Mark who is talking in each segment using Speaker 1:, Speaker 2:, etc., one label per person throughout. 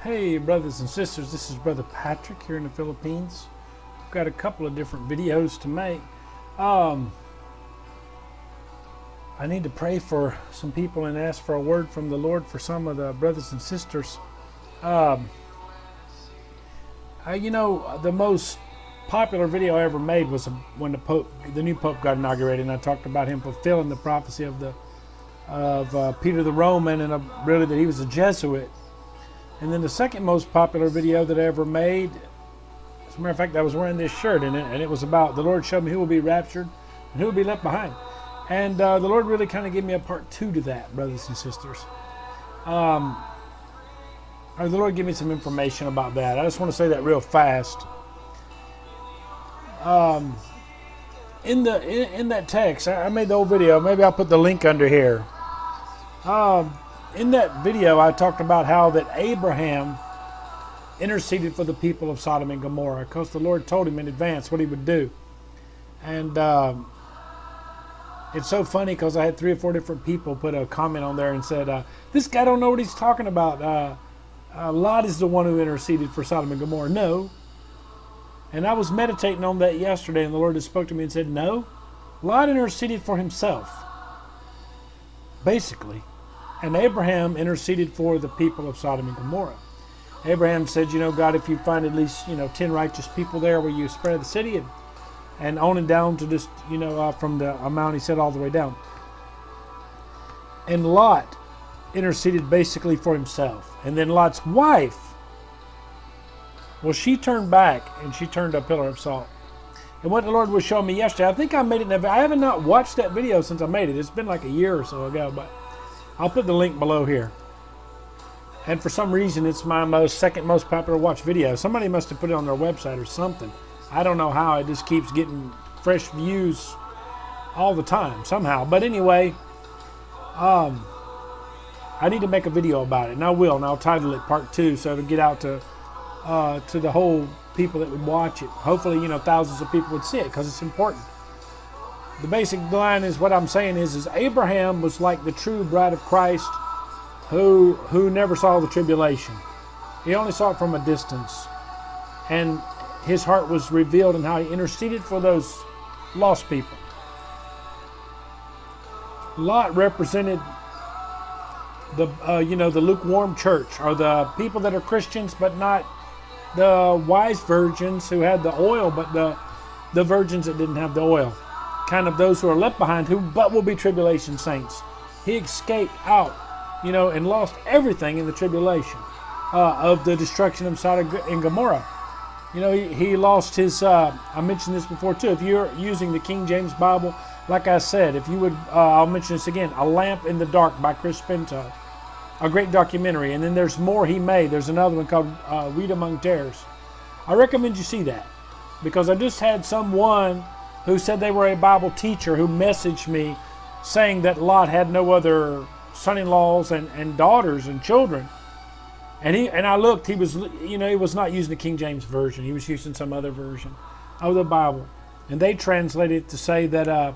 Speaker 1: Hey brothers and sisters, this is Brother Patrick here in the Philippines. I've got a couple of different videos to make. I need to pray for some people and ask for a word from the Lord for some of the brothers and sisters. The most popular video I ever made was when the new Pope got inaugurated, and I talked about him fulfilling the prophecy of Peter the Roman, and really that he was a Jesuit. And then the second most popular video that I ever made, as a matter of fact, I was wearing this shirt in it, and it was about the Lord showed me who will be raptured and who will be left behind. And the Lord really kind of gave me a part 2 to that, brothers and sisters. The Lord gave me some information about that. I just want to say that real fast. In that text, I made the whole video. Maybe I'll put the link under here. In that video, I talked about how that Abraham interceded for the people of Sodom and Gomorrah because the Lord told him in advance what he would do. And it's so funny because I had 3 or 4 different people put a comment on there and said, this guy don't know what he's talking about. Lot is the one who interceded for Sodom and Gomorrah. No. And I was meditating on that yesterday, and the Lord just spoke to me and said, no, Lot interceded for himself, basically. And Abraham interceded for the people of Sodom and Gomorrah. Abraham said, God, if you find at least, 10 righteous people there, will you spare the city? And on and down to just, from the amount he said all the way down. And Lot interceded basically for himself. And then Lot's wife, well, she turned back and she turned a pillar of salt. And what the Lord was showing me yesterday, I think I made it. I haven't not watched that video since I made it. It's been like a year or so ago, but I'll put the link below here. And for some reason, it's my second most popular watched video. Somebody must have put it on their website or something. I don't know how. It just keeps getting fresh views all the time somehow. But anyway, I need to make a video about it, and I will. And I'll title it Part 2, so it'll get out to the whole people that would watch it. Hopefully, thousands of people would see it because it's important. The basic line is what I'm saying is Abraham was like the true bride of Christ who never saw the tribulation. He only saw it from a distance. And his heart was revealed in how he interceded for those lost people. Lot represented the lukewarm church, or the people that are Christians but not the wise virgins who had the oil, but the virgins that didn't have the oil. Kind of those who are left behind, but will be tribulation saints. He escaped out, and lost everything in the tribulation of the destruction of Sodom and Gomorrah. He lost his, I mentioned this before too, if you're using the King James Bible, like I said, if you would, I'll mention this again, A Lamp in the Dark by Chris Pinto, a great documentary. And then there's more he made. There's another one called Wheat Among Tares. I recommend you see that, because I just had someone who said they were a Bible teacher who messaged me saying that Lot had no other son-in-laws and daughters and children. And I looked, he was not using the King James Version. He was using some other version of the Bible. And they translated it to say that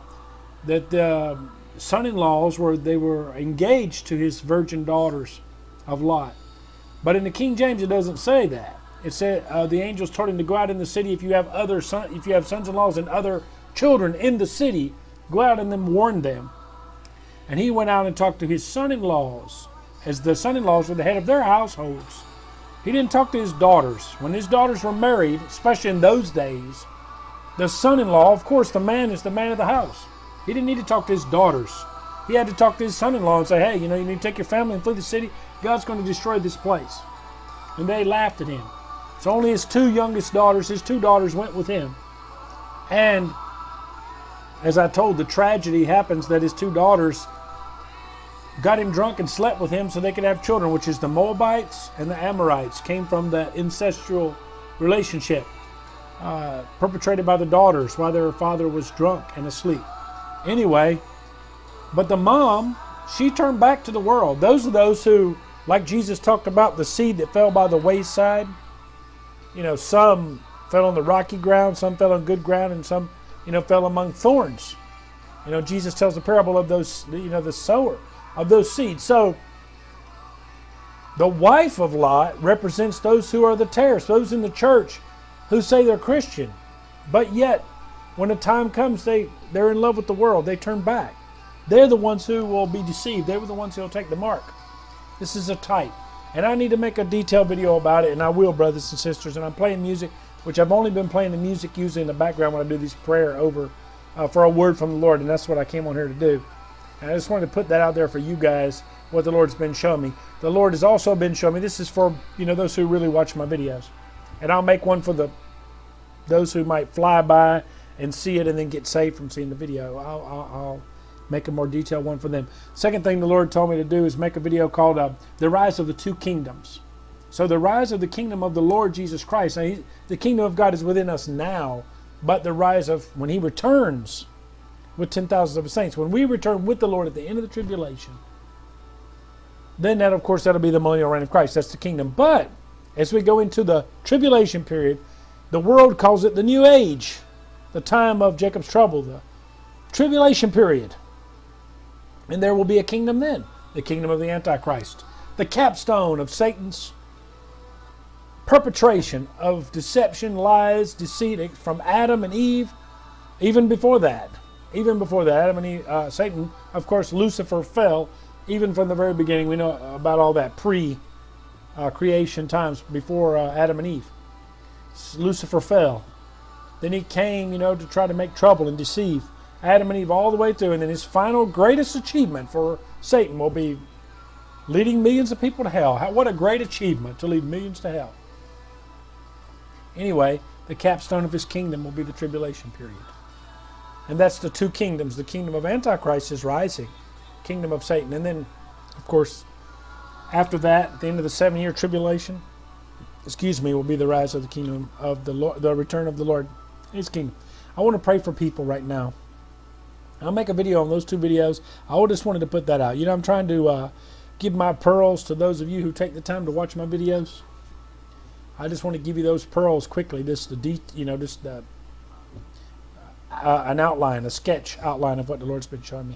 Speaker 1: the son-in-laws were engaged to his virgin daughters of Lot. But in the King James it doesn't say that. It said the angels told him to go out in the city. If you have sons-in-laws and other children in the city, go out and then warn them. And he went out and talked to his son-in-laws, as the son-in-laws were the head of their households. He didn't talk to his daughters. When his daughters were married, especially in those days, the son-in-law, of course, the man is the man of the house. He didn't need to talk to his daughters. He had to talk to his son-in-law and say, hey, you need to take your family and flee the city. God's going to destroy this place. And they laughed at him. So only his 2 youngest daughters, his 2 daughters went with him. And as I told, the tragedy happens that his 2 daughters got him drunk and slept with him so they could have children, which is the Moabites and the Amorites, came from that incestual relationship perpetrated by the daughters while their father was drunk and asleep. Anyway, but the mom, she turned back to the world. Those are those who, like Jesus talked about, the seed that fell by the wayside. Some fell on the rocky ground, some fell on good ground, and some, fell among thorns. Jesus tells the parable of those, the sower of those seeds. So The wife of Lot represents those who are the tares, those in the church who say they're Christian, but yet when the time comes, they're in love with the world. They turn back. They're the ones who will be deceived. They were the ones who will take the mark. This is a type. And I need to make a detailed video about it, and I will, brothers and sisters. And I'm playing music, which I've only been playing the music usually in the background when I do these prayer over for a word from the Lord, and that's what I came on here to do. And I just wanted to put that out there for you guys, what the Lord's been showing me. The Lord has also been showing me, this is for, you know, those who really watch my videos. And I'll make one for those who might fly by and see it and then get saved from seeing the video. I'll make a more detailed one for them. Second thing the Lord told me to do is make a video called The Rise of the Two Kingdoms. So the rise of the kingdom of the Lord Jesus Christ. Now, the kingdom of God is within us now, but the rise of when He returns with 10,000s of His saints, when we return with the Lord at the end of the tribulation, then that, of course, that'll be the millennial reign of Christ. That's the kingdom. But as we go into the tribulation period, the world calls it the New Age, the time of Jacob's trouble, the tribulation period. And there will be a kingdom then, the kingdom of the Antichrist, the capstone of Satan's perpetration of deception, lies, deceit from Adam and Eve. Even before that, Adam and Eve, Satan, of course, Lucifer fell. Even from the very beginning, we know about all that pre-creation times before Adam and Eve. Lucifer fell. Then he came, you know, to try to make trouble and deceive Adam and Eve all the way through. And then his final greatest achievement for Satan will be leading millions of people to hell. What a great achievement to lead millions to hell. Anyway, the capstone of his kingdom will be the tribulation period. And that's the two kingdoms. The kingdom of Antichrist is rising. Kingdom of Satan. And then, of course, after that, at the end of the 7-year tribulation, will be the rise of the kingdom of the Lord, the return of the Lord, His kingdom. I want to pray for people right now. I'll make a video on those two videos. I just wanted to put that out. You know, I'm trying to give my pearls to those of you who take the time to watch my videos. I just want to give you those pearls quickly, just an outline, a sketch outline of what the Lord's been showing me.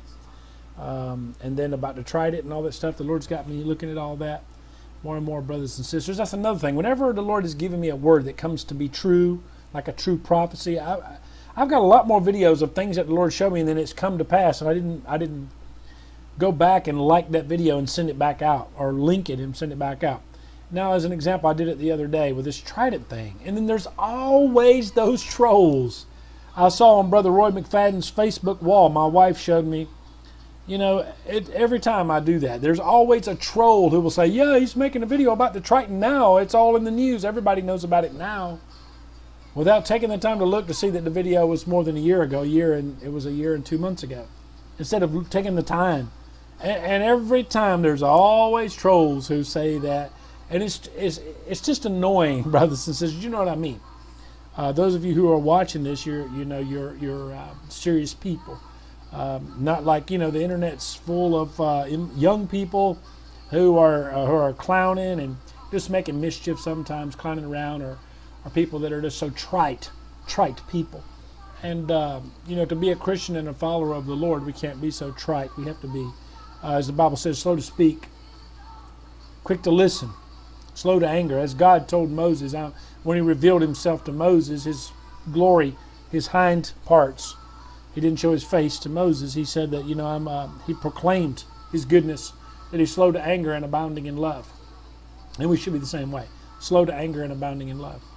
Speaker 1: And then about to try it and all that stuff. The Lord's got me looking at all that. More and more, brothers and sisters. That's another thing. Whenever the Lord has given me a word that comes to be true, like a true prophecy, I've got a lot more videos of things that the Lord showed me and then it's come to pass, and I didn't go back and like that video and send it back out, or link it and send it back out. Now, as an example, I did it the other day with this Trident thing. And then there's always those trolls. I saw on Brother Roy McFadden's Facebook wall, my wife showed me, you know, every time I do that, there's always a troll who will say, yeah, he's making a video about the Triton now. It's all in the news. Everybody knows about it now. Without taking the time to look to see that the video was more than a year ago. It was a year and 2 months ago. Instead of taking the time. And every time there's always trolls who say that. And it's just annoying, brothers and sisters. You know what I mean? Those of you who are watching this, you're serious people. Not like, you know, the internet's full of young people who are clowning and just making mischief sometimes, clowning around, or people that are just so trite people. And you know, to be a Christian and a follower of the Lord, we can't be so trite. We have to be, as the Bible says, slow to speak, quick to listen, slow to anger. As God told Moses when He revealed Himself to Moses, His glory, His hind parts. He didn't show His face to Moses. He said that, you know, He proclaimed His goodness, that He's slow to anger and abounding in love. And we should be the same way, slow to anger and abounding in love.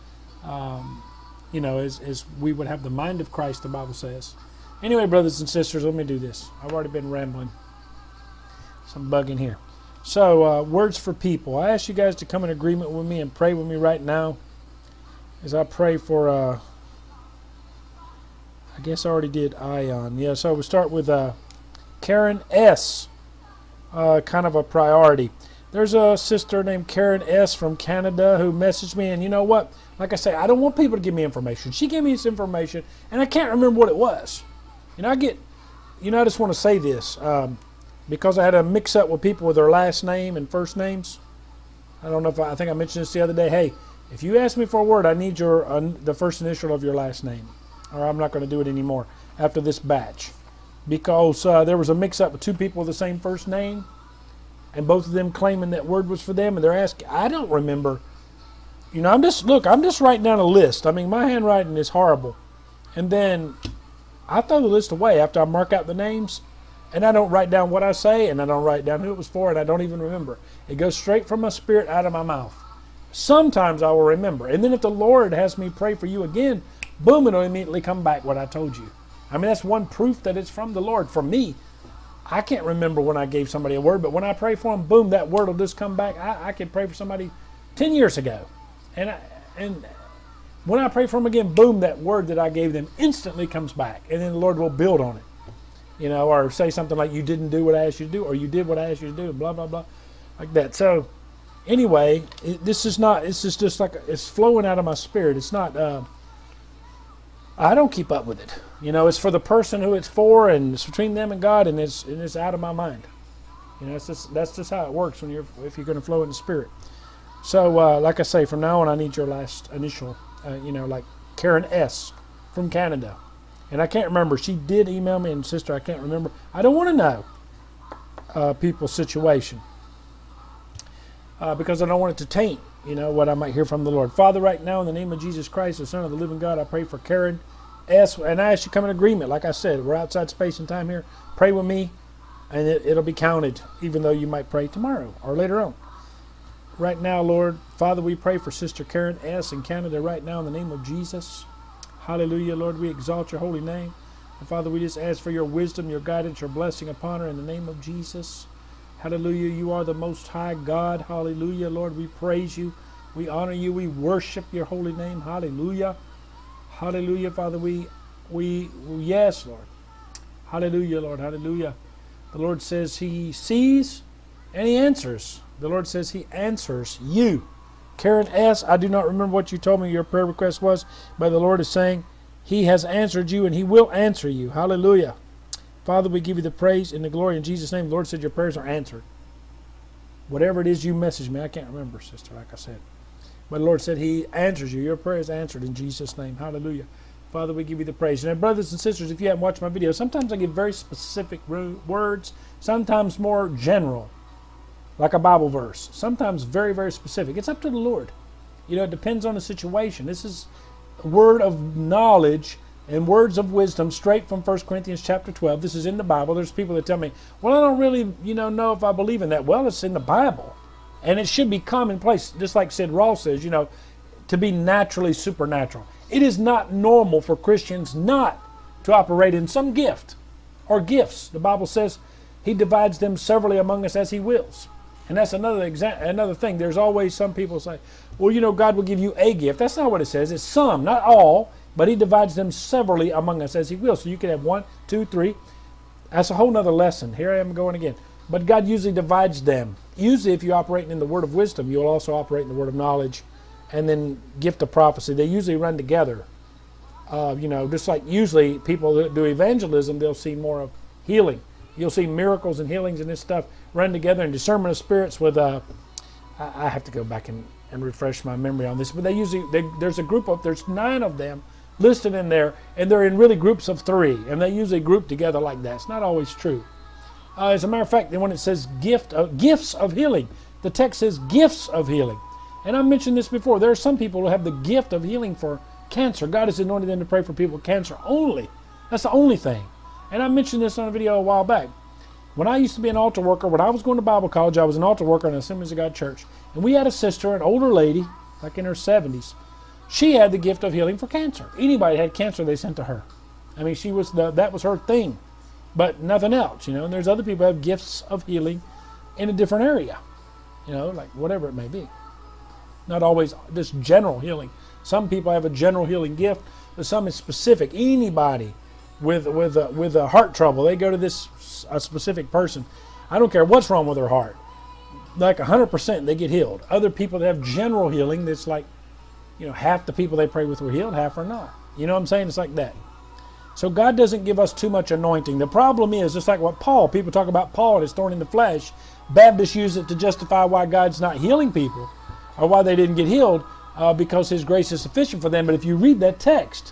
Speaker 1: You know, as we would have the mind of Christ, the Bible says. Anyway, brothers and sisters, let me do this. I've already been rambling. Some bug in here. So, words for people. I ask you guys to come in agreement with me and pray with me right now as I pray for, I guess I already did Ion. Yeah, so we'll start with Karen S. Kind of a priority. There's a sister named Karen S. from Canada who messaged me, and you know what? Like I say, I don't want people to give me information. She gave me this information, and I can't remember what it was. And I just want to say this. Because I had a mix-up with people with their last name and first names. I don't know if I think I mentioned this the other day. Hey, if you ask me for a word, I need the first initial of your last name, or I'm not going to do it anymore after this batch. Because there was a mix-up with two people with the same first name, and both of them claiming that word was for them, and they're asking, I don't remember. You know, I'm just writing down a list. I mean, my handwriting is horrible. And then I throw the list away after I mark out the names, and I don't write down what I say, and I don't write down who it was for, and I don't even remember. It goes straight from my spirit out of my mouth. Sometimes I will remember. And then if the Lord has me pray for you again, boom, it'll immediately come back what I told you. I mean, that's one proof that it's from the Lord. For me, I can't remember when I gave somebody a word, but when I pray for them, boom, that word will just come back. I could pray for somebody 10 years ago. And when I pray for them again, boom, that word that I gave them instantly comes back. And then the Lord will build on it. You know, or say something like, you didn't do what I asked you to do, or you did what I asked you to do, and blah, blah, blah, like that. So anyway, this is just like, it's flowing out of my spirit. It's not, I don't keep up with it. You know, it's for the person who it's for, and it's between them and God, and it's out of my mind. You know, that's just how it works if you're going to flow in the Spirit. So, like I say, from now on, I need your last initial, you know, like Karen S. from Canada. And I can't remember. She did email me, and sister, I can't remember. I don't want to know people's situation because I don't want it to taint, you know, what I might hear from the Lord. Father, right now, in the name of Jesus Christ, the Son of the living God, I pray for Karen S. And I ask you to come in agreement. Like I said, we're outside space and time here. Pray with me, and it'll be counted, even though you might pray tomorrow or later on. Right now, Lord, Father, we pray for Sister Karen S. in Canada right now in the name of Jesus. Hallelujah, Lord, we exalt your holy name. And Father, we just ask for your wisdom, your guidance, your blessing upon her in the name of Jesus. Hallelujah, you are the most high God. Hallelujah, Lord, we praise you. We honor you. We worship your holy name. Hallelujah. Hallelujah, Father, yes, Lord. Hallelujah, Lord, hallelujah. The Lord says he sees and he answers. The Lord says he answers you. Karen S., I do not remember what you told me your prayer request was, but the Lord is saying he has answered you and he will answer you. Hallelujah. Father, we give you the praise and the glory in Jesus' name. The Lord said your prayers are answered. Whatever it is you messaged me, I can't remember, sister, like I said. But the Lord said he answers you. Your prayer is answered in Jesus' name. Hallelujah. Father, we give you the praise. And brothers and sisters, if you haven't watched my video, sometimes I give very specific words, sometimes more general, like a Bible verse. Sometimes very, very specific. It's up to the Lord. You know, it depends on the situation. This is a word of knowledge and words of wisdom straight from 1 Corinthians chapter 12. This is in the Bible. There's people that tell me, well, I don't really, know if I believe in that. Well, it's in the Bible. And it should be commonplace, just like Sid Ross says, to be naturally supernatural. It is not normal for Christians not to operate in some gift or gifts. The Bible says he divides them severally among us as he wills. And that's another thing. There's always some people say, well, God will give you a gift. That's not what it says. It's some, not all, but he divides them severally among us as he will. So you can have 1, 2, 3. That's a whole nother lesson. Here I am going again. But God usually divides them. Usually if you're operating in the word of wisdom, you'll also operate in the word of knowledge and then gift of prophecy. They usually run together. Just like usually people that do evangelism, they'll see more of healing. You'll see miracles and healings and this stuff run together, and discernment of spirits with, I have to go back and refresh my memory on this, but there's 9 of them listed in there, and they're in really groups of 3, and they usually group together like that. It's not always true. As a matter of fact, when it says gifts of healing, the text says gifts of healing. And I mentioned this before. There are some people who have the gift of healing for cancer. God has anointed them to pray for people with cancer only. That's the only thing. And I mentioned this on a video a while back. When I used to be an altar worker, when I was going to Bible college, I was an altar worker in an Assemblies of God church. And we had a sister, an older lady, like in her 70s. She had the gift of healing for cancer. Anybody that had cancer, they sent to her. I mean, that was her thing. But nothing else, And there's other people who have gifts of healing in a different area. Like whatever it may be. Not always just general healing. Some people have a general healing gift, but some is specific. Anybody with a heart trouble, they go to a specific person. I don't care what's wrong with their heart. Like 100% they get healed. Other people that have general healing, that's like, half the people they pray with were healed, half are not. You know what I'm saying? It's like that. So God doesn't give us too much anointing. The problem is, just like what people talk about Paul and his thorn in the flesh, Baptists use it to justify why God's not healing people or why they didn't get healed because his grace is sufficient for them. But if you read that text,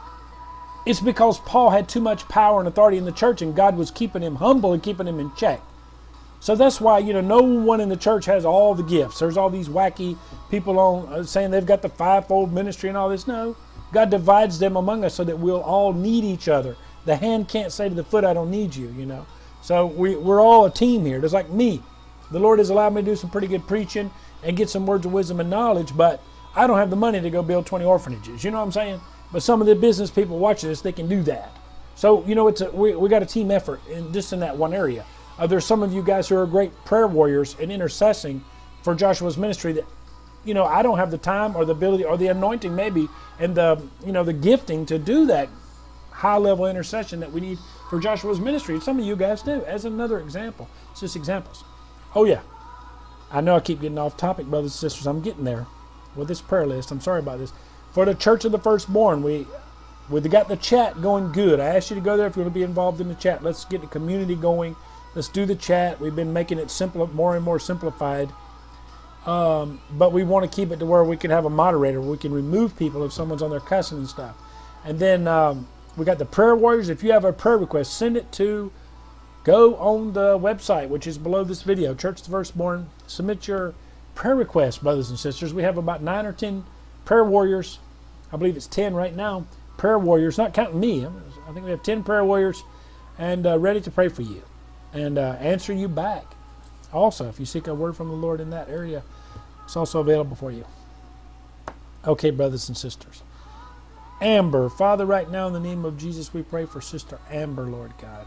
Speaker 1: it's because Paul had too much power and authority in the church and God was keeping him humble and keeping him in check. So that's why, no one in the church has all the gifts. There's all these wacky people on saying they've got the fivefold ministry and all this. No, God divides them among us so that we'll all need each other. The hand can't say to the foot, I don't need you, So we're all a team here. Just like me. The Lord has allowed me to do some pretty good preaching and get some words of wisdom and knowledge, but I don't have the money to go build 20 orphanages. You know what I'm saying? But some of the business people watching this, they can do that. So, we got a team effort just in that one area. There's some of you guys who are great prayer warriors and intercessing for Joshua's ministry that, I don't have the time or the ability or the anointing maybe and the gifting to do that high-level intercession that we need for Joshua's ministry. Some of you guys do, as another example. It's just examples. Oh, yeah. I know I keep getting off topic, brothers and sisters. I'm getting there with this prayer list. I'm sorry about this. For the Church of the Firstborn, we got the chat going good. I asked you to go there if you want to be involved in the chat. Let's get the community going. Let's do the chat. We've been making it simple, more and more simplified. But we want to keep it to where we can have a moderator. We can remove people if someone's on there cussing and stuff. And then we got the prayer warriors. If you have a prayer request, send it to, go on the website, which is below this video, Church of the Firstborn. Submit your prayer request, brothers and sisters. We have about 9 or 10 prayer warriors. I believe it's 10 right now. Prayer warriors, not counting me. I think we have 10 prayer warriors and ready to pray for you and answer you back. Also, if you seek a word from the Lord in that area, it's also available for you. Okay, brothers and sisters. Amber, Father, right now in the name of Jesus, we pray for Sister Amber, Lord God.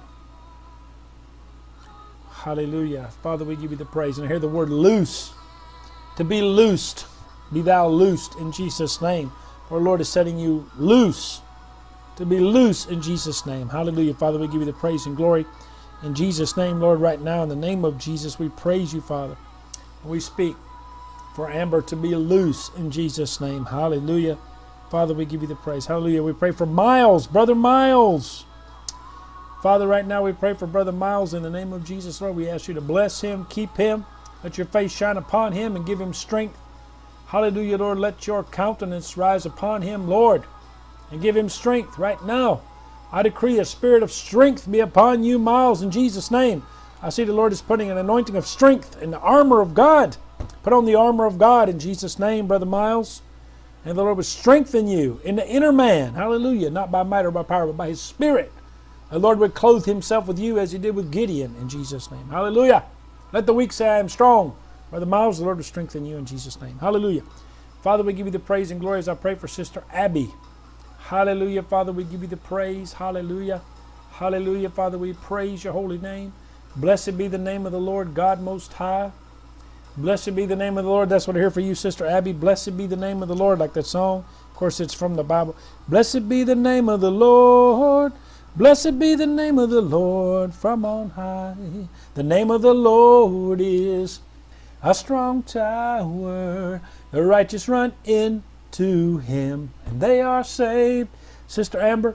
Speaker 1: Hallelujah. Father, we give you the praise. And I hear the word loose. To be loosed. Be thou loosed in Jesus' name. Our Lord is setting you loose. To be loose in Jesus' name. Hallelujah. Father, we give you the praise and glory. In Jesus' name, Lord, right now, in the name of Jesus, we praise you, Father. We speak for Amber to be loose in Jesus' name. Hallelujah. Father, we give you the praise. Hallelujah. We pray for Miles, Brother Miles. Father, right now we pray for Brother Miles in the name of Jesus, Lord. We ask you to bless him, keep him. Let your face shine upon him and give him strength. Hallelujah, Lord. Let your countenance rise upon him, Lord, and give him strength right now. I decree a spirit of strength be upon you, Miles, in Jesus' name. I see the Lord is putting an anointing of strength in the armor of God. Put on the armor of God in Jesus' name, Brother Miles. And the Lord will strengthen you in the inner man. Hallelujah. Not by might or by power, but by his spirit. The Lord would clothe himself with you as he did with Gideon in Jesus' name. Hallelujah. Let the weak say I am strong. Brother Miles, the Lord will strengthen you in Jesus' name. Hallelujah. Father, we give you the praise and glory as I pray for Sister Abby. Hallelujah. Father, we give you the praise. Hallelujah. Hallelujah. Father, we praise your holy name. Blessed be the name of the Lord God Most High. Blessed be the name of the Lord. That's what I hear for you, Sister Abby. Blessed be the name of the Lord, like that song. Of course, it's from the Bible. Blessed be the name of the Lord. Blessed be the name of the Lord from on high. The name of the Lord is a strong tower. The righteous run into him, and they are saved. Sister Amber,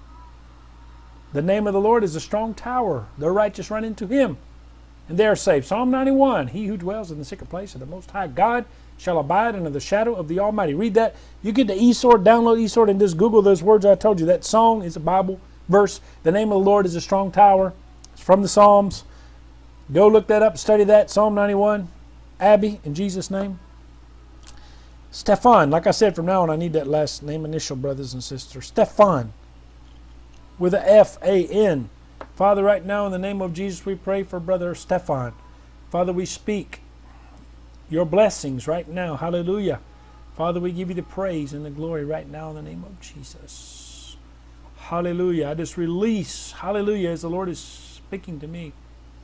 Speaker 1: the name of the Lord is a strong tower. The righteous run into him, and they are saved. Psalm 91, he who dwells in the secret place of the Most High God shall abide under the shadow of the Almighty. Read that. You get the eSword, download eSword, and just Google those words I told you. That song is a Bible verse. The name of the Lord is a strong tower. It's from the Psalms. Go look that up, study that. Psalm 91. Abby, in Jesus' name. Stefan, like I said, from now on I need that last name initial, brothers and sisters. Stefan, with a F-A-N. Father, right now in the name of Jesus, we pray for Brother Stefan. Father, we speak your blessings right now. Hallelujah. Father, we give you the praise and the glory right now in the name of Jesus. Hallelujah. I just release, hallelujah, as the Lord is speaking to me,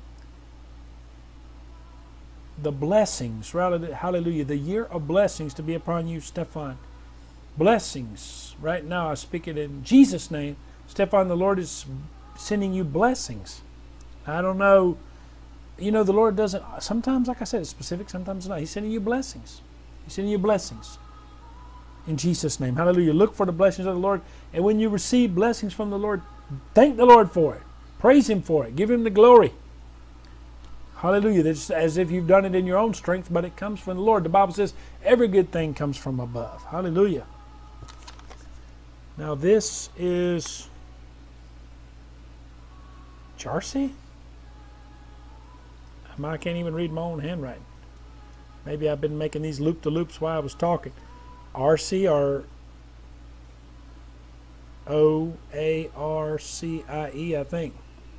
Speaker 1: the blessings, hallelujah, the year of blessings to be upon you, Stefan. Blessings. Right now, I speak it in Jesus' name. Stefan, the Lord is sending you blessings. I don't know, the Lord doesn't, sometimes, like I said, it's specific, sometimes not. He's sending you blessings. He's sending you blessings. In Jesus' name. Hallelujah. Look for the blessings of the Lord. And when you receive blessings from the Lord, thank the Lord for it. Praise him for it. Give him the glory. Hallelujah. That's as if you've done it in your own strength, but it comes from the Lord. The Bible says every good thing comes from above. Hallelujah. Now this is Jarcy? I can't even read my own handwriting. Maybe I've been making these loop-to-loops while I was talking. Oarcie, I think.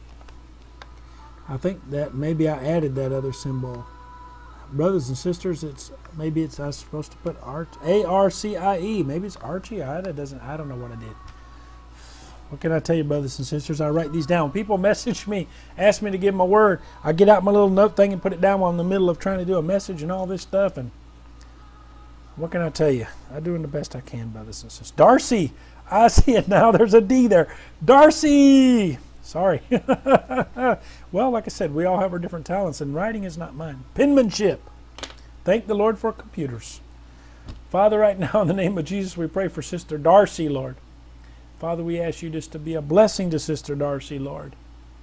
Speaker 1: I think that maybe I added that other symbol. Brothers and sisters, maybe I was supposed to put Arcie. Maybe it's Archie. I don't know what I did. What can I tell you, brothers and sisters? I write these down. People message me, ask me to give them a word. I get out my little note thing and put it down while I'm in the middle of trying to do a message and all this stuff. And what can I tell you? I'm doing the best I can, brothers and sisters. Darcy, I see it now. There's a D there. Darcy. Sorry. Well, like I said, we all have our different talents, and writing is not mine. Penmanship. Thank the Lord for computers. Father, right now, in the name of Jesus, we pray for Sister Darcy, Lord. Father, we ask you just to be a blessing to Sister Darcy, Lord.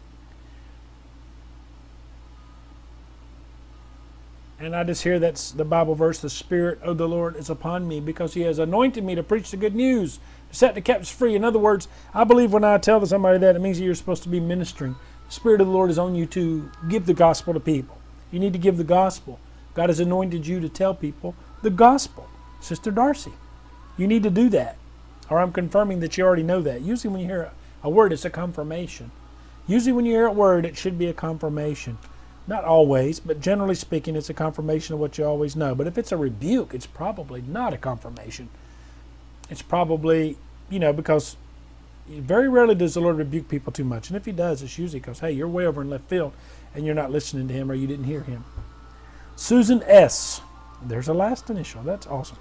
Speaker 1: And I just hear that's the Bible verse, the Spirit of the Lord is upon me because he has anointed me to preach the good news, to set the captives free. In other words, I believe when I tell somebody that, it means that you're supposed to be ministering. The Spirit of the Lord is on you to give the gospel to people. You need to give the gospel. God has anointed you to tell people the gospel. Sister Darcy, you need to do that. Or I'm confirming that you already know that. Usually when you hear a word, it's a confirmation. Usually when you hear a word, it should be a confirmation. Not always, but generally speaking, it's a confirmation of what you always know. But if it's a rebuke, it's probably not a confirmation. It's probably, because very rarely does the Lord rebuke people too much. And if he does, it's usually because, hey, you're way over in left field and you're not listening to him or you didn't hear him. Susan S. There's a last initial. That's awesome.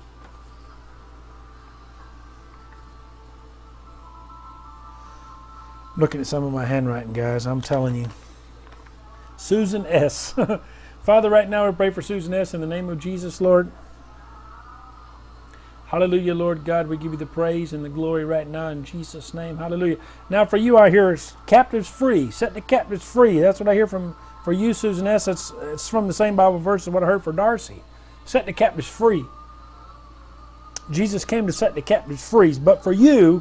Speaker 1: Looking at some of my handwriting, guys, I'm telling you. Susan S. Father, right now we pray for Susan S. in the name of Jesus, Lord. Hallelujah, Lord God. We give you the praise and the glory right now in Jesus' name. Hallelujah. Now for you, I hear captives free. Set the captives free. That's what I hear for you, Susan S. It's from the same Bible verse as what I heard for Darcy. Set the captives free. Jesus came to set the captives free. But for you,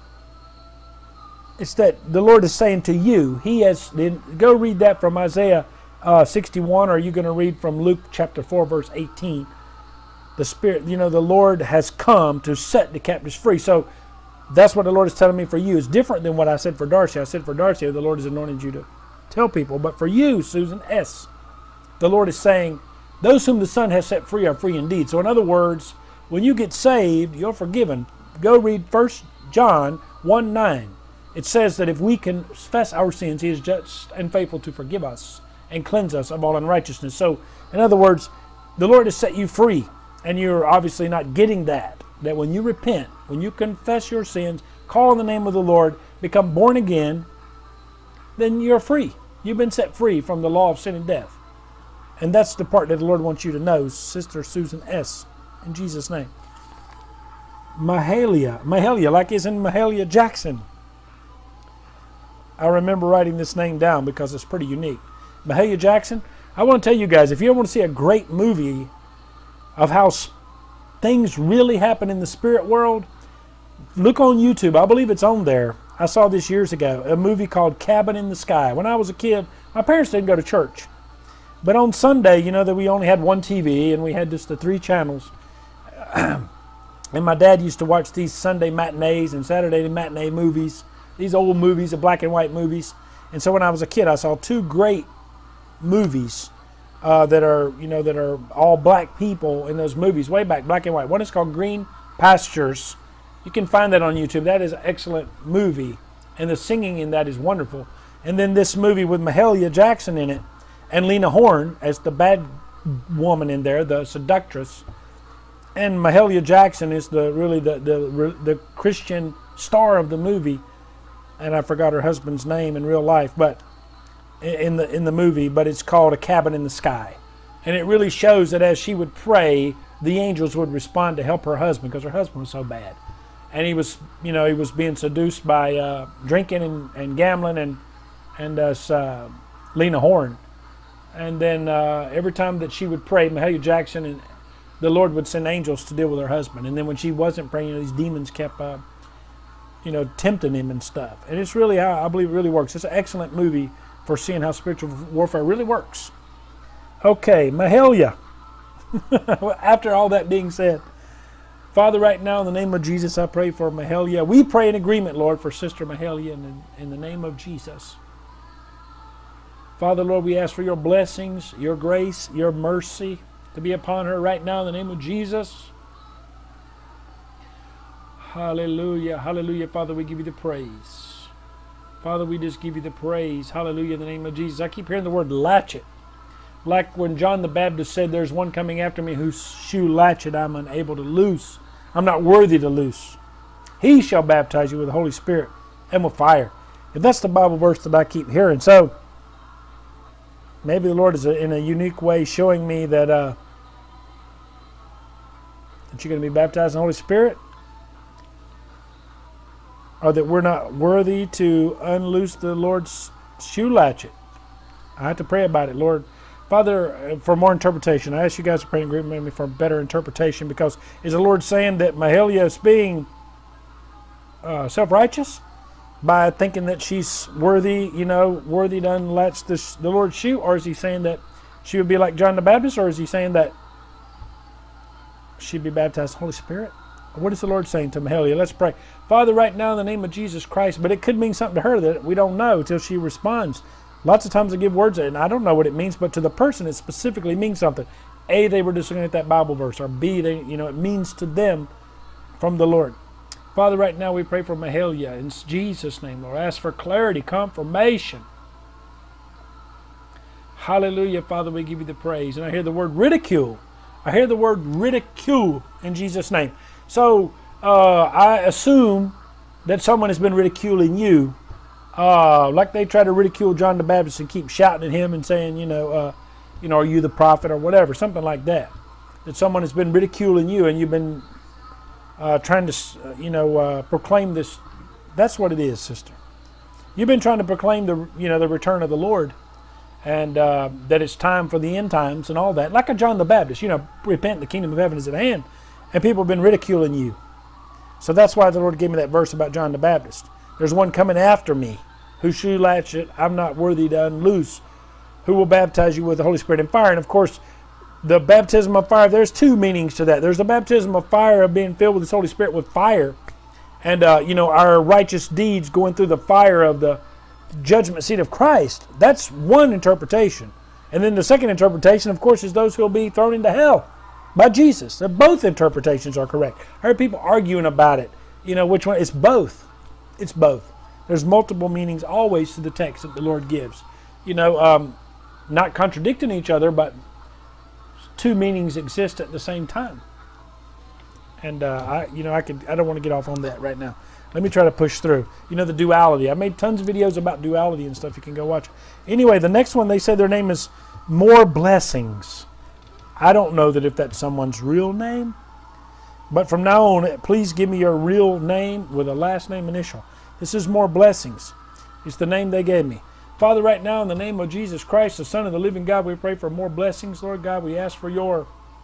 Speaker 1: it's that the Lord is saying to you, go read that from Isaiah 61, or are you going to read from Luke chapter 4, verse 18? The Spirit, the Lord has come to set the captives free. So that's what the Lord is telling me for you. It's different than what I said for Darcy. I said for Darcy, the Lord has anointed you to tell people. But for you, Susan S., the Lord is saying, those whom the Son has set free are free indeed. So in other words, when you get saved, you're forgiven. Go read 1 John 1:9. It says that if we confess our sins, he is just and faithful to forgive us and cleanse us of all unrighteousness. So, in other words, the Lord has set you free, and you're obviously not getting that. That when you repent, when you confess your sins, call on the name of the Lord, become born again, then you're free. You've been set free from the law of sin and death. And that's the part that the Lord wants you to know, Sister Susan S., in Jesus' name. Mahalia, like is in Mahalia Jackson. I remember writing this name down because it's pretty unique. Mahalia Jackson, I want to tell you guys, if you want to see a great movie of how things really happen in the spirit world, look on YouTube. I believe it's on there. I saw this years ago, a movie called Cabin in the Sky. When I was a kid, my parents didn't go to church. But on Sunday, that we only had one TV and we had just the 3 channels. And my dad used to watch these Sunday matinees and Saturday matinee movies. These old movies, the black and white movies. And so when I was a kid, I saw 2 great movies that are all black people in those movies, way back, black and white. One is called Green Pastures. You can find that on YouTube. That is an excellent movie, and the singing in that is wonderful. And then this movie with Mahalia Jackson in it, and Lena Horne as the bad woman in there, the seductress. And Mahalia Jackson is the Christian star of the movie. And I forgot her husband's name in real life, but in the movie, but it's called A Cabin in the Sky. And it really shows that as she would pray, the angels would respond to help her husband because her husband was so bad. And he was being seduced by drinking and gambling and Lena Horne. And then every time that she would pray, Mahalia Jackson, and the Lord would send angels to deal with her husband. And then when she wasn't praying, these demons kept tempting him and stuff. And it's really how I believe it really works. It's an excellent movie for seeing how spiritual warfare really works. Okay, Mahalia. After all that being said, Father, right now in the name of Jesus, I pray for Mahalia. We pray in agreement, Lord, for Sister Mahalia in the name of Jesus. Father, Lord, we ask for your blessings, your grace, your mercy to be upon her right now in the name of Jesus. Hallelujah, hallelujah. Father, we give you the praise. Father, we just give you the praise. Hallelujah, in the name of Jesus. I keep hearing the word latchet. Like when John the Baptist said, there's one coming after me whose shoe latchet I'm unable to loose. I'm not worthy to loose. He shall baptize you with the Holy Spirit and with fire. If that's the Bible verse that I keep hearing. So, maybe the Lord is in a unique way showing me that, that you're going to be baptized in the Holy Spirit. Or that we're not worthy to unloose the Lord's shoe latchet. I have to pray about it, Lord. Father, for more interpretation, I ask you guys to pray and agree with me for better interpretation, because is the Lord saying that Mahalia is being self-righteous by thinking that she's worthy, worthy to unlatch the Lord's shoe? Or is he saying that she would be like John the Baptist? Or is he saying that she'd be baptized in the Holy Spirit? What is the Lord saying to Mahalia? Let's pray. Father, right now in the name of Jesus Christ, but it could mean something to her that we don't know until she responds. Lots of times I give words and I don't know what it means, but to the person it specifically means something. A, they were just looking at that Bible verse, or B, they, it means to them from the Lord. Father, right now we pray for Mahalia in Jesus' name, Lord. Ask for clarity, confirmation. Hallelujah, Father, we give you the praise. And I hear the word ridicule. I hear the word ridicule in Jesus' name. So I assume that someone has been ridiculing you. Like they try to ridicule John the Baptist and keep shouting at him and saying, are you the prophet or whatever, something like that. That someone has been ridiculing you and you've been trying to, proclaim this. That's what it is, sister. You've been trying to proclaim the return of the Lord, and that it's time for the end times and all that. Like a John the Baptist, repent, the kingdom of heaven is at hand. And people have been ridiculing you. So that's why the Lord gave me that verse about John the Baptist. There's one coming after me, whose shoe latchet I'm not worthy to unloose, who will baptize you with the Holy Spirit and fire. And of course, the baptism of fire, there's two meanings to that. There's the baptism of fire, of being filled with the Holy Spirit with fire. And, our righteous deeds going through the fire of the judgment seat of Christ. That's one interpretation. And then the second interpretation, of course, is those who will be thrown into hell by Jesus. Both interpretations are correct. I heard people arguing about it. Which one? It's both. It's both. There's multiple meanings always to the text that the Lord gives. Not contradicting each other, but two meanings exist at the same time. And I don't want to get off on that right now. Let me try to push through. The duality. I made tons of videos about duality and stuff. You can go watch. Anyway, the next one, they say their name is More Blessings. I don't know that if that's someone's real name, but from now on, please give me your real name with a last name initial. This is More Blessings. It's the name they gave me. Father, right now, in the name of Jesus Christ, the Son of the living God, we pray for more blessings. Lord God, we ask for your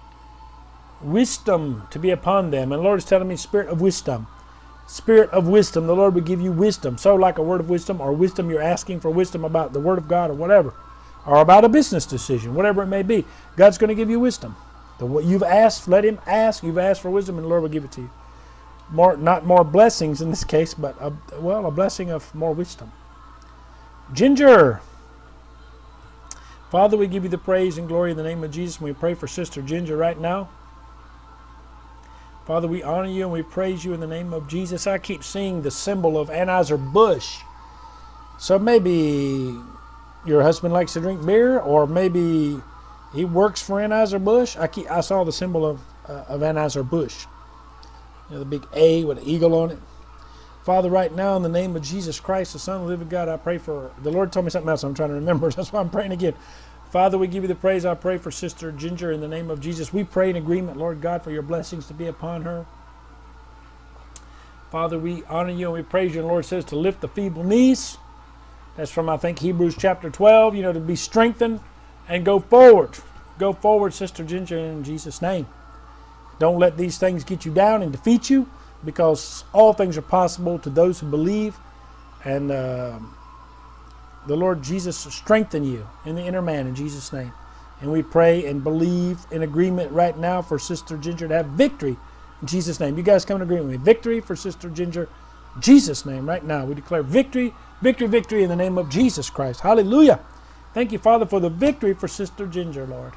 Speaker 1: wisdom to be upon them. And the Lord is telling me, spirit of wisdom. Spirit of wisdom. The Lord will give you wisdom. So like a word of wisdom, or wisdom, you're asking for wisdom about the Word of God or whatever. Or about a business decision, whatever it may be. God's going to give you wisdom. What you've asked, let Him ask. You've asked for wisdom, and the Lord will give it to you. Not more blessings in this case, but a blessing of more wisdom. Ginger. Father, we give you the praise and glory in the name of Jesus, and we pray for Sister Ginger right now. Father, we honor you and we praise you in the name of Jesus. I keep seeing the symbol of Anheuser-Busch. So maybe your husband likes to drink beer, or maybe he works for Anheuser-Busch. I saw the symbol of Anheuser-Busch. The big A with an eagle on it. Father, right now in the name of Jesus Christ, the Son of the living God, I pray for, the Lord told me something else I'm trying to remember. That's why I'm praying again. Father, we give you the praise. I pray for Sister Ginger in the name of Jesus. We pray in agreement, Lord God, for your blessings to be upon her. Father, we honor you and we praise you. And the Lord says to lift the feeble knees. That's from, I think, Hebrews chapter 12, to be strengthened and go forward. Go forward, Sister Ginger, in Jesus' name. Don't let these things get you down and defeat you, because all things are possible to those who believe. And the Lord Jesus strengthen you in the inner man in Jesus' name. And we pray and believe in agreement right now for Sister Ginger to have victory in Jesus' name. You guys come in agreement with me. Victory for Sister Ginger in Jesus' name right now. We declare victory, victory, victory in the name of Jesus Christ. Hallelujah. Thank you, Father, for the victory for Sister Ginger, Lord.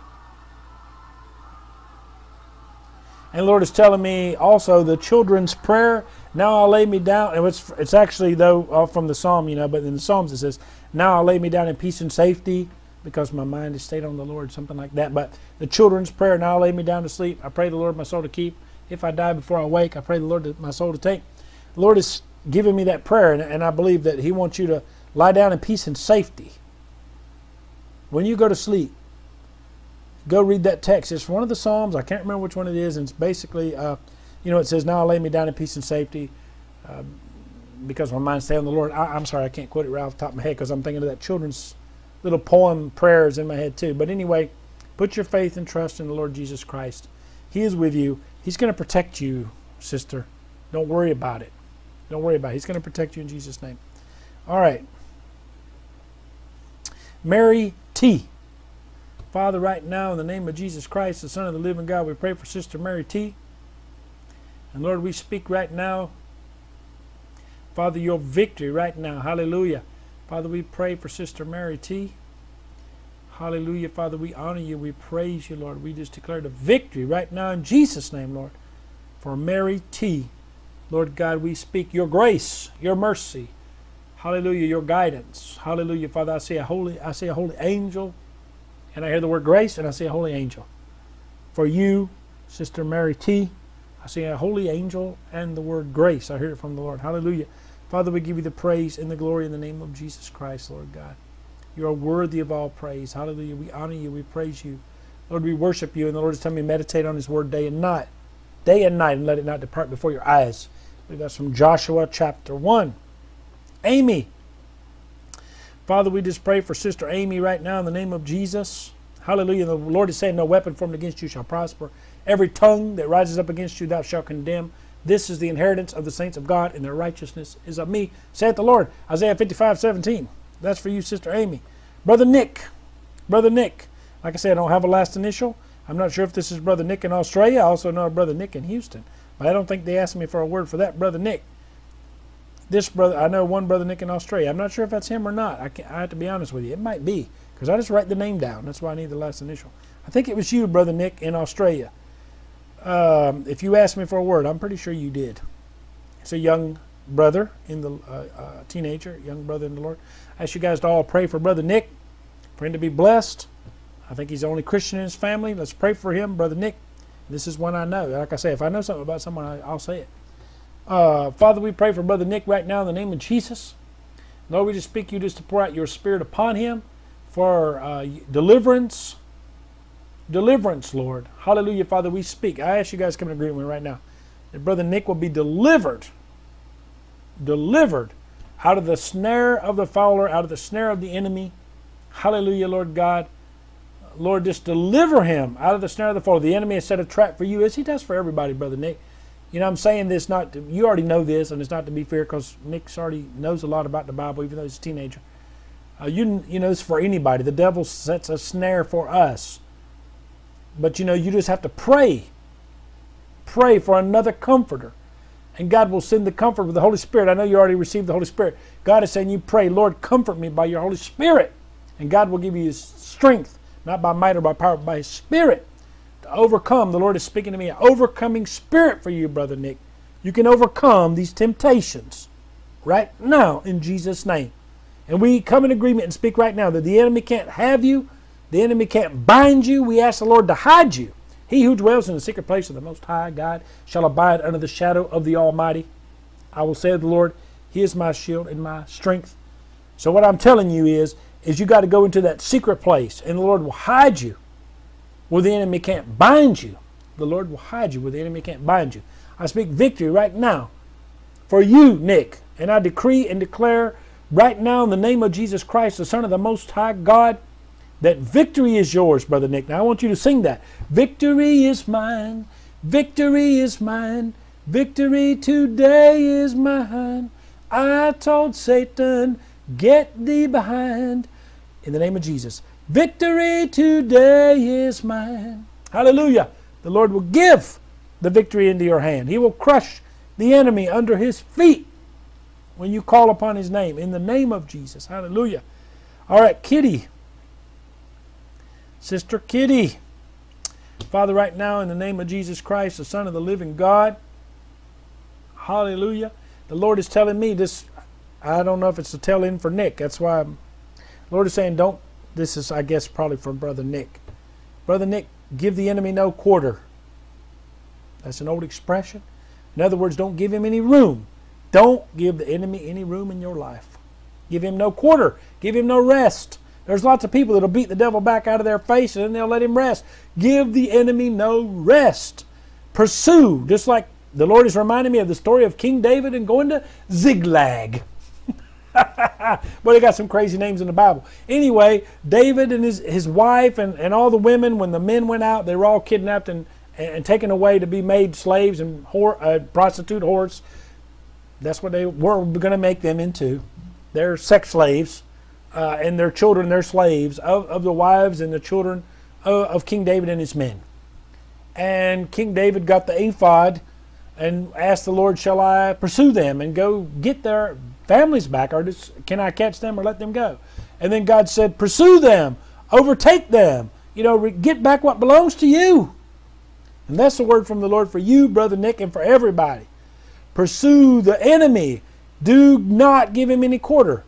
Speaker 1: And Lord is telling me also the children's prayer, now I'll lay me down. And it's actually, though, from the Psalm, you know, but in the Psalms it says, now I'll lay me down in peace and safety because my mind is stayed on the Lord, something like that. But the children's prayer, now I'll lay me down to sleep. I pray the Lord my soul to keep. If I die before I wake, I pray the Lord my soul to take. The Lord is giving me that prayer, and I believe that He wants you to lie down in peace and safety. When you go to sleep, go read that text. It's one of the Psalms. I can't remember which one it is. And it's basically, you know, it says, now I'll lay me down in peace and safety because my mind stay on the Lord. I'm sorry, I can't quote it right off the top of my head because I'm thinking of that children's little poem prayers in my head too. But anyway, put your faith and trust in the Lord Jesus Christ. He is with you. He's going to protect you, sister. Don't worry about it. Don't worry about it. He's going to protect you in Jesus' name. All right. Mary T. Father, right now, in the name of Jesus Christ, the Son of the living God, we pray for Sister Mary T. And Lord, we speak right now, Father, your victory right now. Hallelujah. Father, we pray for Sister Mary T. Hallelujah. Father, we honor you. We praise you, Lord. We just declare the victory right now in Jesus' name, Lord, for Mary T. Lord God, we speak your grace, your mercy. Hallelujah, your guidance. Hallelujah, Father. I see a holy angel. And I hear the word grace, and I see a holy angel. For you, Sister Mary T., I see a holy angel and the word grace. I hear it from the Lord. Hallelujah. Father, we give you the praise and the glory in the name of Jesus Christ, Lord God. You are worthy of all praise. Hallelujah. We honor you. We praise you. Lord, we worship you. And the Lord is telling me to meditate on his word day and night. Day and night, and let it not depart before your eyes. I believe that's from Joshua chapter 1. Amy. Father, we just pray for Sister Amy right now in the name of Jesus. Hallelujah. The Lord is saying, no weapon formed against you shall prosper. Every tongue that rises up against you thou shalt condemn. This is the inheritance of the saints of God, and their righteousness is of me, saith the Lord. Isaiah 55:17. That's for you, Sister Amy. Brother Nick. Brother Nick. Like I said, I don't have a last initial. I'm not sure if this is Brother Nick in Australia. I also know a Brother Nick in Houston. But I don't think they asked me for a word for that. Brother Nick. This brother, I know one Brother Nick in Australia. I'm not sure if that's him or not. I have to be honest with you. It might be, because I just write the name down. That's why I need the last initial. I think it was you, Brother Nick, in Australia. If you asked me for a word, I'm pretty sure you did. It's a young brother in the teenager, young brother in the Lord. I ask you guys to all pray for Brother Nick, for him to be blessed. I think he's the only Christian in his family. Let's pray for him, Brother Nick. This is one I know. Like I say, if I know something about someone, I'll say it. Father, we pray for Brother Nick right now in the name of Jesus. Lord, we just speak you just to pour out your spirit upon him for deliverance. Deliverance, Lord. Hallelujah, Father, we speak. I ask you guys to come in agreement with me right now that Brother Nick will be delivered. Delivered out of the snare of the fowler, out of the snare of the enemy. Hallelujah, Lord God. Lord, just deliver him out of the snare of the fowler. The enemy has set a trap for you, as he does for everybody, Brother Nick. You know, I'm saying this not to, you already know this, and it's not to be fair because Nick already knows a lot about the Bible, even though he's a teenager. You know, it's for anybody. The devil sets a snare for us. But, you know, you just have to pray. Pray for another comforter. And God will send the comfort with the Holy Spirit. I know you already received the Holy Spirit. God is saying you pray, Lord, comfort me by your Holy Spirit. And God will give you his strength, not by might or by power, but by his Spirit. To overcome, the Lord is speaking to me, an overcoming spirit for you, Brother Nick. You can overcome these temptations right now in Jesus' name. And we come in agreement and speak right now that the enemy can't have you. The enemy can't bind you. We ask the Lord to hide you. He who dwells in the secret place of the Most High God shall abide under the shadow of the Almighty. I will say of the Lord, he is my shield and my strength. So what I'm telling you is you got to go into that secret place, and the Lord will hide you where the enemy can't bind you. The Lord will hide you where the enemy can't bind you. I speak victory right now for you, Nick. And I decree and declare right now in the name of Jesus Christ, the Son of the Most High God, that victory is yours, Brother Nick. Now I want you to sing that. Victory is mine. Victory is mine. Victory today is mine. I told Satan, get thee behind. In the name of Jesus. Victory today is mine. Hallelujah. The Lord will give the victory into your hand. He will crush the enemy under his feet when you call upon his name. In the name of Jesus. Hallelujah. All right, Kitty. Sister Kitty. Father, right now in the name of Jesus Christ, the Son of the living God. Hallelujah. The Lord is telling me this. I don't know if it's a tell-in for Nick. That's why the Lord is saying don't. This is, I guess, probably from Brother Nick. Brother Nick, give the enemy no quarter. That's an old expression. In other words, don't give him any room. Don't give the enemy any room in your life. Give him no quarter. Give him no rest. There's lots of people that will beat the devil back out of their face and then they'll let him rest. Give the enemy no rest. Pursue. Just like the Lord is reminding me of the story of King David and going to Ziklag. Well, they got some crazy names in the Bible. Anyway, David and his wife and all the women, when the men went out, they were all kidnapped and taken away to be made slaves and prostitute whores. That's what they were going to make them into. They're sex slaves, and their children, they're slaves of the wives and the children of King David and his men. And King David got the ephod and asked the Lord, shall I pursue them and go get their families back, or can I catch them or let them go? And then God said, pursue them, overtake them, get back what belongs to you. And that's the word from the Lord for you, Brother Nick, and for everybody. Pursue the enemy. Do not give him any quarter.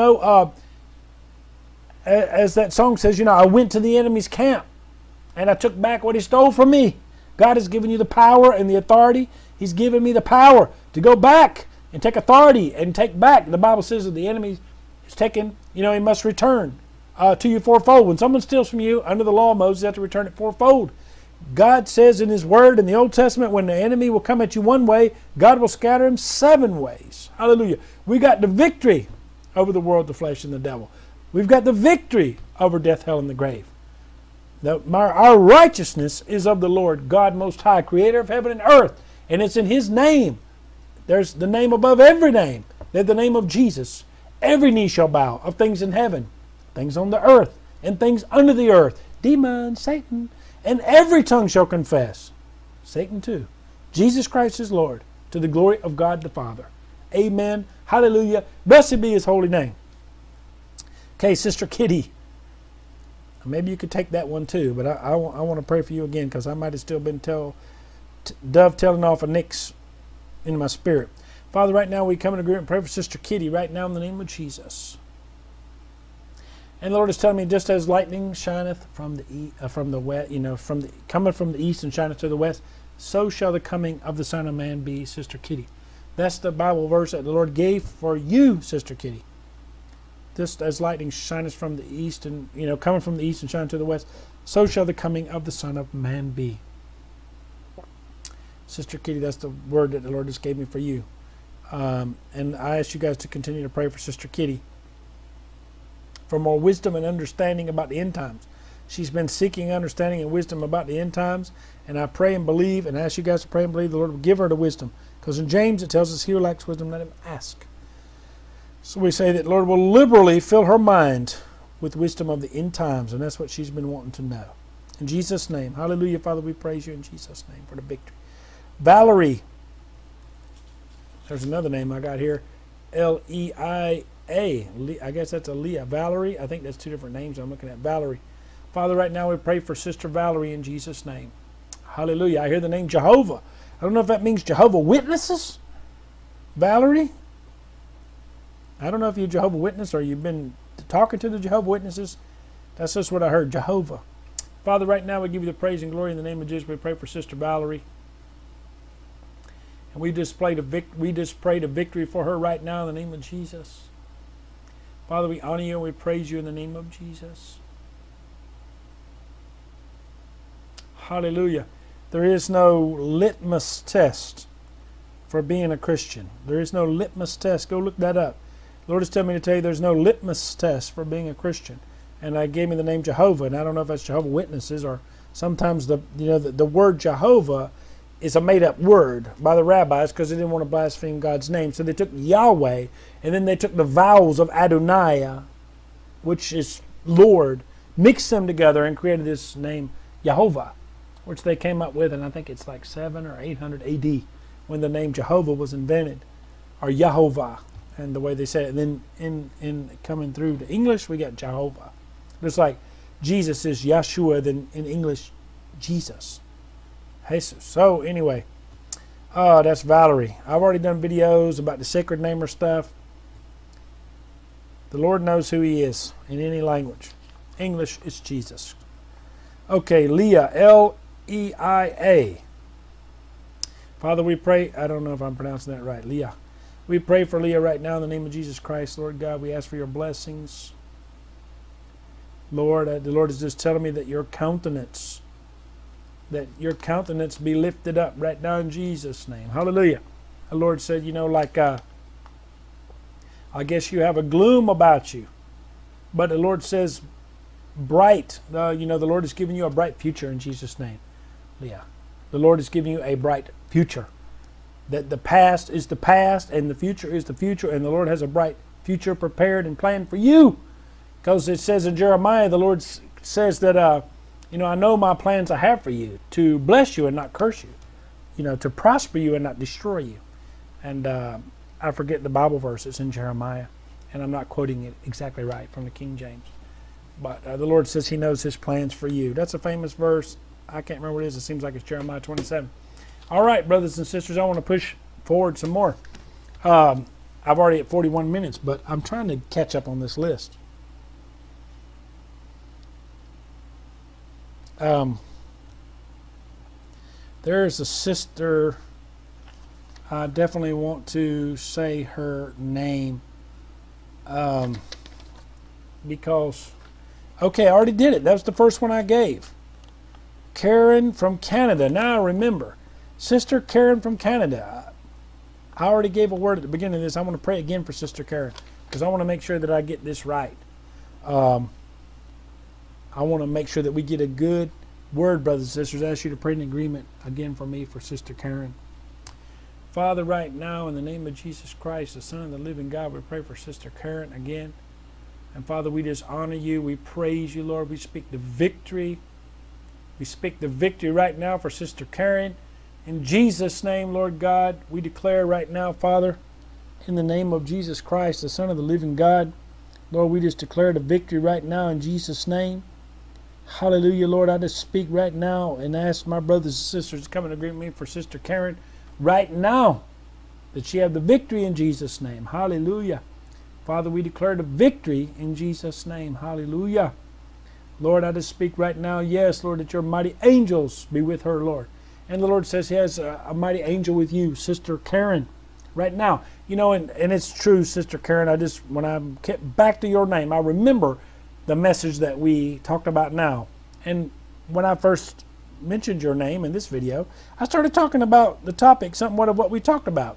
Speaker 1: As that song says, I went to the enemy's camp and I took back what he stole from me. God has given you the power and the authority. He's given me the power to go back and take authority and take back. The Bible says that the enemy is taken, he must return to you fourfold. When someone steals from you under the law of Moses, you have to return it fourfold. God says in his word in the Old Testament, when the enemy will come at you one way, God will scatter him 7 ways. Hallelujah. We got the victory over the world, the flesh, and the devil. We've got the victory over death, hell, and the grave. Our righteousness is of the Lord, God Most High, creator of heaven and earth. And it's in his name. There's the name above every name. There's the name of Jesus. Every knee shall bow, of things in heaven, things on the earth, and things under the earth. Demon, Satan, and every tongue shall confess. Satan too. Jesus Christ is Lord, to the glory of God the Father. Amen. Hallelujah. Blessed be his holy name. Okay, Sister Kitty. Maybe you could take that one too, but I want to pray for you again, because I might have still been dovetailing off of Nick's in my spirit. Father, right now we come in agreement and pray for Sister Kitty right now in the name of Jesus. And the Lord is telling me, just as lightning shineth from the west, coming from the east and shineth to the west, so shall the coming of the Son of Man be, Sister Kitty. That's the Bible verse that the Lord gave for you, Sister Kitty. Just as lightning shineth from the east and coming from the east and shineth to the west, so shall the coming of the Son of Man be. Sister Kitty, that's the word that the Lord just gave me for you. And I ask you guys to continue to pray for Sister Kitty for more wisdom and understanding about the end times. She's been seeking understanding and wisdom about the end times, and I pray and believe and ask you guys to pray and believe the Lord will give her the wisdom, because in James it tells us, he who lacks wisdom, let him ask. So we say that the Lord will liberally fill her mind with wisdom of the end times, and that's what she's been wanting to know. In Jesus' name, hallelujah. Father, we praise you in Jesus' name for the victory. Valerie, there's another name I got here, Leia. I guess that's a Leah. Valerie, I think that's 2 different names I'm looking at. Valerie. Father, right now we pray for Sister Valerie in Jesus' name. Hallelujah. I hear the name Jehovah. I don't know if that means Jehovah Witnesses. Valerie, I don't know if you're Jehovah Witness or you've been talking to the Jehovah Witnesses. That's just what I heard, Jehovah. Father, right now we give you the praise and glory in the name of Jesus. We pray for Sister Valerie. And we just prayed a victory for her right now in the name of Jesus. Father, we honor you and we praise you in the name of Jesus. Hallelujah. There is no litmus test for being a Christian. There is no litmus test. Go look that up. The Lord is telling me to tell you there's no litmus test for being a Christian. And I gave me the name Jehovah, and I don't know if that's Jehovah Witnesses, or sometimes the word Jehovah is a made-up word by the rabbis because they didn't want to blaspheme God's name. So they took Yahweh, and then they took the vowels of Adonai, which is Lord, mixed them together and created this name Jehovah, which they came up with, and I think it's like 700 or 800 AD when the name Jehovah was invented, or Yehovah, and the way they say it. And then in coming through to English, we got Jehovah. Just like Jesus is Yeshua, then in English, Jesus. Jesus. So anyway, that's Valerie. I've already done videos about the sacred namer stuff. The Lord knows who He is in any language. English is Jesus. Okay, Leah, L-E-I-A. Father, we pray. I don't know if I'm pronouncing that right. Leah. We pray for Leah right now in the name of Jesus Christ, Lord God. We ask for your blessings. Lord, the Lord is just telling me that your countenance be lifted up right now in Jesus' name. Hallelujah. The Lord said, you know, like, I guess you have a gloom about you. But the Lord says, bright. You know, the Lord is giving you a bright future in Jesus' name. Leah. The Lord is giving you a bright future. That the past is the past and the future is the future. And the Lord has a bright future prepared and planned for you. Because it says in Jeremiah, the Lord says that, you know, I know my plans I have for you, to bless you and not curse you, you know, to prosper you and not destroy you. And I forget the Bible verse. It's in Jeremiah, and I'm not quoting it exactly right from the King James. But the Lord says He knows His plans for you. That's a famous verse. I can't remember what it is. It seems like it's Jeremiah 27. All right, brothers and sisters, I want to push forward some more. I'm already at 41 minutes, but I'm trying to catch up on this list. There's a sister, I definitely want to say her name, because, okay, I already did it. That was the first one I gave. Karen from Canada. Now I remember. Sister Karen from Canada. I already gave a word at the beginning of this. I want to pray again for Sister Karen, because I want to make sure that I get this right. I want to make sure that we get a good word, brothers and sisters. I ask you to pray in agreement again for me, for Sister Karen. Father, right now, in the name of Jesus Christ, the Son of the living God, we pray for Sister Karen again. And Father, we just honor you. We praise you, Lord. We speak the victory. We speak the victory right now for Sister Karen. In Jesus' name, Lord God, we declare right now, Father, in the name of Jesus Christ, the Son of the living God, Lord, we just declare the victory right now in Jesus' name. Hallelujah, Lord. I just speak right now and ask my brothers and sisters to come and agree with me for Sister Karen right now, that she have the victory in Jesus' name. Hallelujah. Father, we declare the victory in Jesus' name. Hallelujah. Lord, I just speak right now, yes, Lord, that your mighty angels be with her, Lord. And the Lord says He has a mighty angel with you, Sister Karen, right now. You know, and it's true, Sister Karen, when I get back to your name, I remember the message that we talked about now. And when I first mentioned your name in this video, I started talking about the topic, somewhat of what we talked about,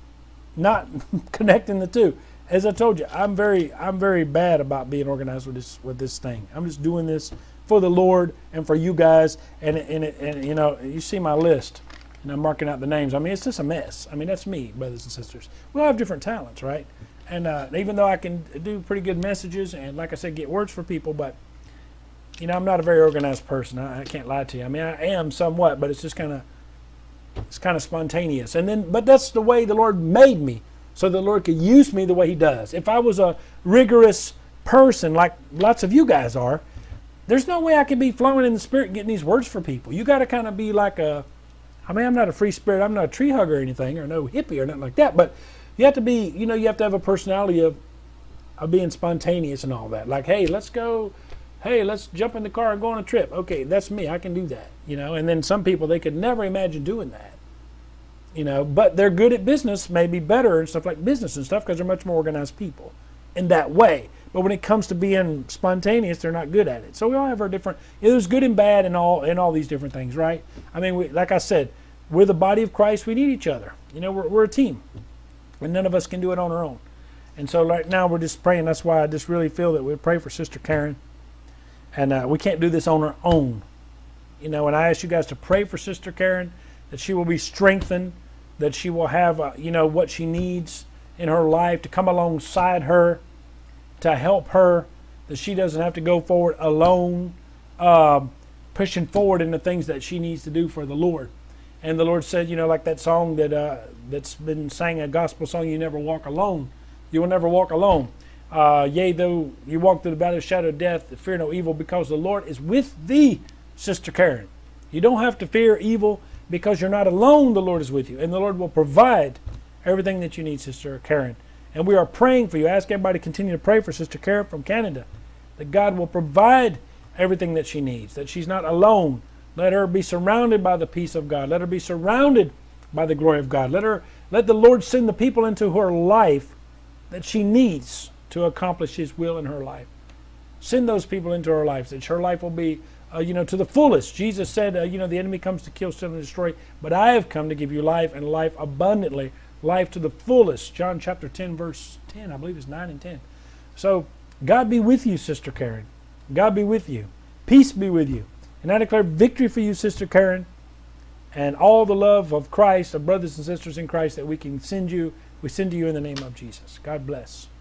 Speaker 1: not connecting the two. As I told you, I'm very bad about being organized with this thing. I'm just doing this for the Lord and for you guys. And you know, you see my list, and I'm marking out the names. I mean, it's just a mess. I mean, that's me, brothers and sisters. We all have different talents, right? And even though I can do pretty good messages and, like I said, get words for people, but, you know, I'm not a very organized person. I can't lie to you. I mean, I am somewhat, but it's just kind of spontaneous. But that's the way the Lord made me, so the Lord could use me the way He does. If I was a rigorous person like lots of you guys are, there's no way I could be flowing in the Spirit and getting these words for people. You got to kind of be like I mean, I'm not a free spirit. I'm not a tree hugger or anything, or no hippie or nothing like that, but you have to be, you know, you have to have a personality of being spontaneous and all that. Like, hey, let's go. Hey, let's jump in the car and go on a trip. Okay, that's me. I can do that, you know. And then some people, they could never imagine doing that, you know. But they're good at business, maybe better and stuff like business and stuff, because they're much more organized people in that way. But when it comes to being spontaneous, they're not good at it. So we all have our different, there's good and bad in all these different things, right? I mean, like I said, we're the body of Christ. We need each other. You know, we're a team. And none of us can do it on our own. And so right now we're just praying. That's why I just really feel that we pray for Sister Karen. And we can't do this on our own. You know, and I ask you guys to pray for Sister Karen, that she will be strengthened, that she will have, you know, what she needs in her life, to come alongside her, to help her, that she doesn't have to go forward alone, pushing forward in the things that she needs to do for the Lord. And the Lord said, you know, like that song that's been sang, a gospel song, you never walk alone. You will never walk alone. Yea, though you walk through the valley of the shadow of death, fear no evil, because the Lord is with thee, Sister Karen. You don't have to fear evil because you're not alone. The Lord is with you, and the Lord will provide everything that you need, Sister Karen. And we are praying for you. Ask everybody to continue to pray for Sister Karen from Canada, that God will provide everything that she needs, that she's not alone. Let her be surrounded by the peace of God. Let her be surrounded by the glory of God. Let the Lord send the people into her life that she needs to accomplish His will in her life. Send those people into her life, that her life will be to the fullest. Jesus said, the enemy comes to kill, steal, and destroy, but I have come to give you life, and life abundantly, life to the fullest. John chapter 10, verse 10, I believe it's 9 and 10. So, God be with you, Sister Karen. God be with you. Peace be with you. And I declare victory for you, Sister Karen, and all the love of Christ, of brothers and sisters in Christ that we can send you. We send to you in the name of Jesus. God bless.